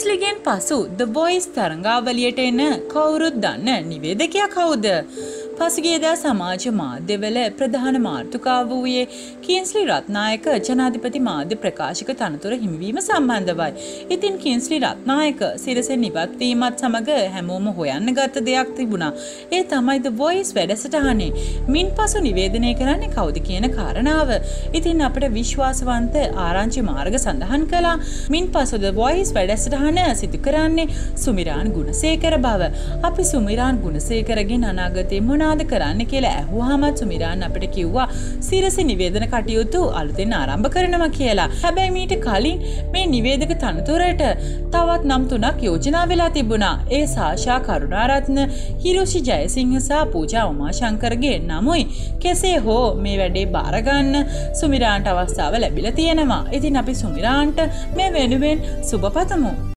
කින්ස්ලිගෙන් පසු The Voice තරඟාවලියට එන කවුරුත් දන්න නිවේදකයා කවුද? පසුගියදා සමාජ මාධ්‍යවල ප්‍රධාන මාතෘකාව වූයේ කින්ස්ලි රත්නායක ජනාධිපති මාධ්‍ය ප්‍රකාශක තනතුර හිමිවීම සම්බන්ධවයි. ඉතින් කින්ස්ලි රත්නායක සිරසෙන් ඉවත් වීමත් සමග හැමෝම හොයන්න ගත්ත දෙයක් තිබුණා. ඒ තමයි The Voice වැඩසටහනේ. මින්පසු නිවේදනය කරන්නේ කවුද කියන කාරණාව. ඉතින් අපිට විශ්වාසවන්ත ආරංචි මාර්ග සඳහන් කළා. මින්පසු The Voice වැඩසටහන සිදු කරන්නේ සුමිරාන් ගුණසේකර බව. අපි සුමිරාන් ගුණසේකරගෙන් අනාගතේ මොනවාද කරන්න කියලා ඇහුවාමත් සුමිරාන් අපිට කිව්වා සිරස නිවේදන කටයුතු අලුතෙන් ආරම්භ කරනවා කියලා. හැබැයි මීට කලින් මේ නිවේදක තනතුරට තවත් නම් 3ක් යෝජනා වෙලා තිබුණා. ඒ සාෂා කරුණාරත්න, හිරෝෂි ජයසිංහ සහ පූජා උමාශංකරගේ නමුයි. කෙසේ හෝ මේ වැඩේ බාර ගන්න සුමිරාන්ට අවස්ථාව ලැබිලා තියෙනවා. ඉතින් අපි සුමිරාන්ට මේ වෙනුවෙන් සුබ පතමු.